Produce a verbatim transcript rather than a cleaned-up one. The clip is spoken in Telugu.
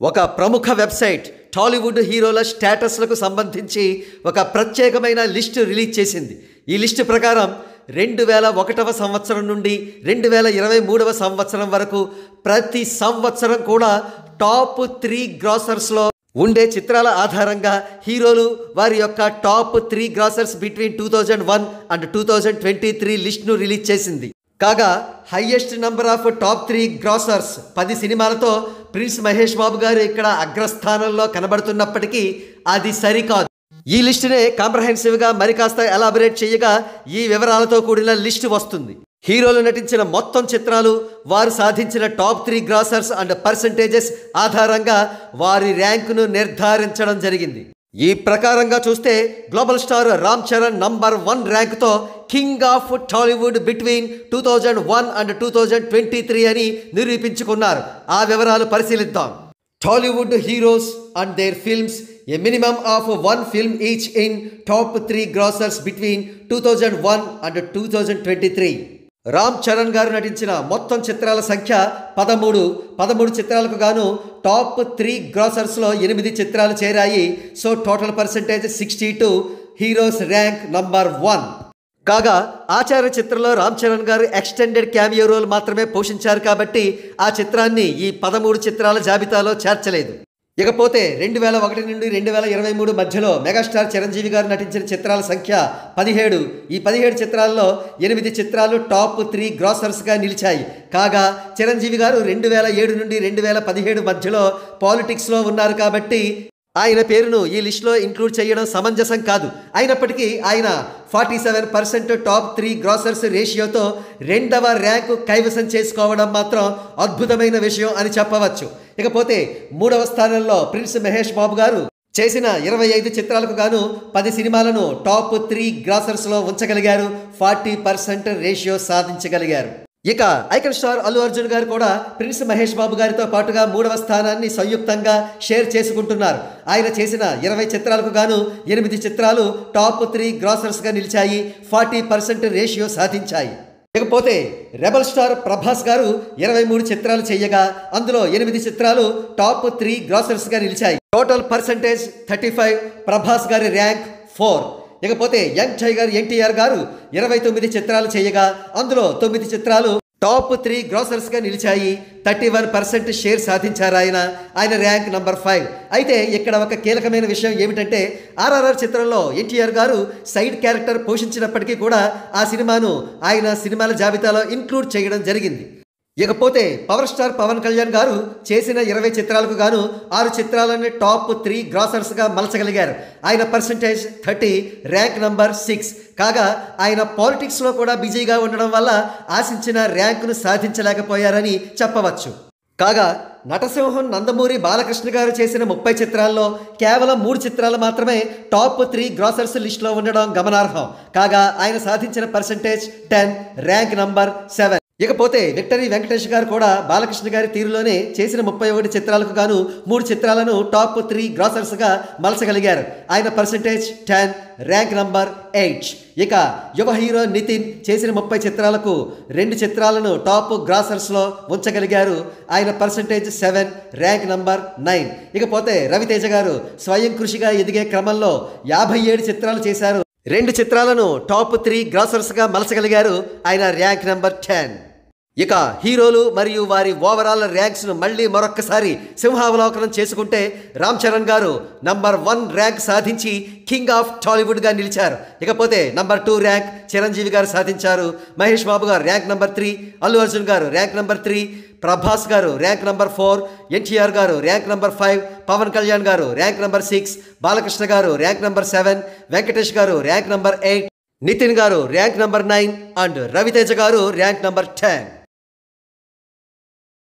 ఒక ప్రముఖ వెబ్సైట్ టాలీవుడ్ హీరోల స్టేటస్లకు సంబంధించి ఒక ప్రత్యేకమైన లిస్టు రిలీజ్ చేసింది. ఈ లిస్టు ప్రకారం రెండు వేల ఒకటవ సంవత్సరం నుండి రెండు వేల ఇరవై మూడవ సంవత్సరం వరకు ప్రతి సంవత్సరం కూడా టాప్ త్రీ గ్రాసర్స్లో ఉండే చిత్రాల ఆధారంగా హీరోలు వారి యొక్క top three grossers between two thousand one and two thousand twenty three లిస్ట్ను రిలీజ్ చేసింది. కాగా highest number of top three grossers పది సినిమాలతో ప్రిన్స్ మహేష్ బాబు గారు ఇక్కడ అగ్రస్థానంలో కనబడుతున్నప్పటికీ అది సరికాదు. ఈ లిస్టునే కాంప్రహెన్సివ్గా మరి కాస్త ఎలాబరేట్ చేయగా ఈ వివరాలతో కూడిన లిస్టు వస్తుంది. హీరోలు నటించిన మొత్తం చిత్రాలు, వారు సాధించిన top three grossers and percentages ఆధారంగా వారి ర్యాంకును నిర్ధారించడం జరిగింది. ఈ ప్రకారంగా చూస్తే global star Ram Charan number one ర్యాంక్తో king of Tollywood between two thousand one and two thousand twenty three అని నిరూపించుకున్నారు. ఆ వివరాలు పరిశీలిద్దాం. Tollywood heroes and their films a minimum of one film each in top three grossers between two thousand one and two thousand twenty three. Ram Charan garu నటించిన మొత్తం చిత్రాల సంఖ్య పదమూడు. పదమూడు చిత్రాలకు గాను టాప్ త్రీ గ్రాసర్స్లో ఎనిమిది చిత్రాలు చేరాయి. So total percentage sixty two. Heroes rank number one. కాగా ఆచార్య చిత్రంలో రామ్ చరణ్ గారు ఎక్స్టెండెడ్ క్యామియో రోల్ మాత్రమే పోషించారు కాబట్టి ఆ చిత్రాన్ని ఈ పదమూడు చిత్రాల జాబితాలో చేర్చలేదు. ఇకపోతే రెండు వేల ఒకటి నుండి రెండు వేల ఇరవై మూడు మధ్యలో మెగాస్టార్ చిరంజీవి గారు నటించిన చిత్రాల సంఖ్య పదిహేడు. ఈ పదిహేడు చిత్రాల్లో ఎనిమిది చిత్రాలు టాప్ త్రీ గ్రాసర్స్గా నిలిచాయి. కాగా చిరంజీవి గారు రెండు వేల ఏడు నుండి రెండు వేల పదిహేడు మధ్యలో పాలిటిక్స్లో ఉన్నారు కాబట్టి ఆయన పేరును ఈ లిస్టులో ఇంక్లూడ్ చేయడం సమంజసం కాదు. అయినప్పటికీ ఆయన forty seven percent top three grossers రేషియోతో రెండవ ర్యాంకు కైవసం చేసుకోవడం మాత్రం అద్భుతమైన విషయం అని చెప్పవచ్చు. ఇకపోతే మూడవ స్థానంలో ప్రిన్స్ మహేష్ బాబు గారు చేసిన ఇరవై ఐదు చిత్రాలకు గాను పది సినిమాలను టాప్ త్రీ గ్రాసర్స్లో ఉంచగలిగారు. ఫార్టీ పర్సెంట్ రేషియో సాధించగలిగారు. ఇక ఐకన్ స్టార్ అల్లు అర్జున్ గారు కూడా ప్రిన్స్ మహేష్ బాబు గారితో పాటుగా మూడవ స్థానాన్ని సంయుక్తంగా షేర్ చేసుకుంటున్నారు. ఆయన చేసిన ఇరవై చిత్రాలకు గాను ఎనిమిది చిత్రాలు టాప్ త్రీ గ్రాసర్స్గా నిలిచాయి. ఫార్టీ పర్సెంట్ రేషియో సాధించాయి. ఇకపోతే రెబల్ స్టార్ ప్రభాస్ గారు ఇరవై మూడు చిత్రాలు చేయగా అందులో ఎనిమిది చిత్రాలు టాప్ త్రీ గ్రాసర్స్గా నిలిచాయి. Total percentage thirty five. Prabhas garu rank four. ఇకపోతే యంగ్ టైగర్ ఎన్టీఆర్ గారు ఇరవై తొమ్మిది చిత్రాలు చేయగా అందులో తొమ్మిది చిత్రాలు టాప్ త్రీ గ్రాసర్స్గా నిలిచాయి. థర్టీ వన్ పర్సెంట్ షేర్ సాధించారు ఆయన. ఆయన ర్యాంక్ నంబర్ ఫైవ్. అయితే ఇక్కడ ఒక కీలకమైన విషయం ఏమిటంటే ఆర్ఆర్ఆర్ చిత్రంలో ఎన్టీఆర్ గారు సైడ్ క్యారెక్టర్ పోషించినప్పటికీ కూడా ఆ సినిమాను ఆయన సినిమాల జాబితాలో ఇంక్లూడ్ చేయడం జరిగింది. ఇకపోతే పవర్ స్టార్ పవన్ కళ్యాణ్ గారు చేసిన ఇరవై చిత్రాలకు గాను ఆరు చిత్రాలని టాప్ త్రీ గ్రాసర్స్గా మలచగలిగారు. ఆయన percentage thirty. Rank number six. కాగా ఆయన పాలిటిక్స్లో కూడా బిజీగా ఉండడం వల్ల ఆశించిన ర్యాంకును సాధించలేకపోయారని చెప్పవచ్చు. కాగా నటసింహం నందమూరి బాలకృష్ణ గారు చేసిన ముప్పై చిత్రాల్లో కేవలం మూడు చిత్రాలు మాత్రమే టాప్ త్రీ గ్రాసర్స్ లిస్టులో ఉండడం గమనార్హం. కాగా ఆయన సాధించిన percentage ten. Rank number seven. ఇకపోతే విక్టరీ వెంకటేష్ గారు కూడా బాలకృష్ణ గారి తీరులోనే చేసిన ముప్పై ఒకటి చిత్రాలకు గాను మూడు చిత్రాలను టాప్ త్రీ గ్రాసర్స్గా మలచగలిగారు. ఆయన percentage ten. Rank number eight. ఇక యువ హీరో నితిన్ చేసిన ముప్పై చిత్రాలకు రెండు చిత్రాలను టాప్ గ్రాసర్స్లో ఉంచగలిగారు. ఆయన percentage seven. Rank number nine. ఇకపోతే రవితేజ గారు స్వయం కృషిగా ఎదిగే క్రమంలో యాభై ఏడు చిత్రాలు చేశారు. రెండు చిత్రాలను టాప్ త్రీ గ్రాసర్స్గా మలచగలిగారు. ఆయన ర్యాంక్ నెంబర్ టెన్. ఇక హీరోలు మరియు వారి ఓవరాల్ ర్యాంక్స్ను మళ్ళీ మరొక్కసారి సింహావలోకనం చేసుకుంటే Ram Charan garu number one rank సాధించి కింగ్ ఆఫ్ టాలీవుడ్గా నిలిచారు. ఇకపోతే నంబర్ టూ ర్యాంక్ చిరంజీవి గారు సాధించారు. Mahesh Babu garu rank number three. Allu Arjun garu rank number three. Prabhas గారు rank number four. NTR garu rank number five. Pawan Kalyan garu rank number six. Balakrishna గారు ర్యాంక్ నంబర్ సెవెన్. వెంకటేష్ గారు rank number eight. Nitin garu rank number nine and Ravi Teja garu rank number ten.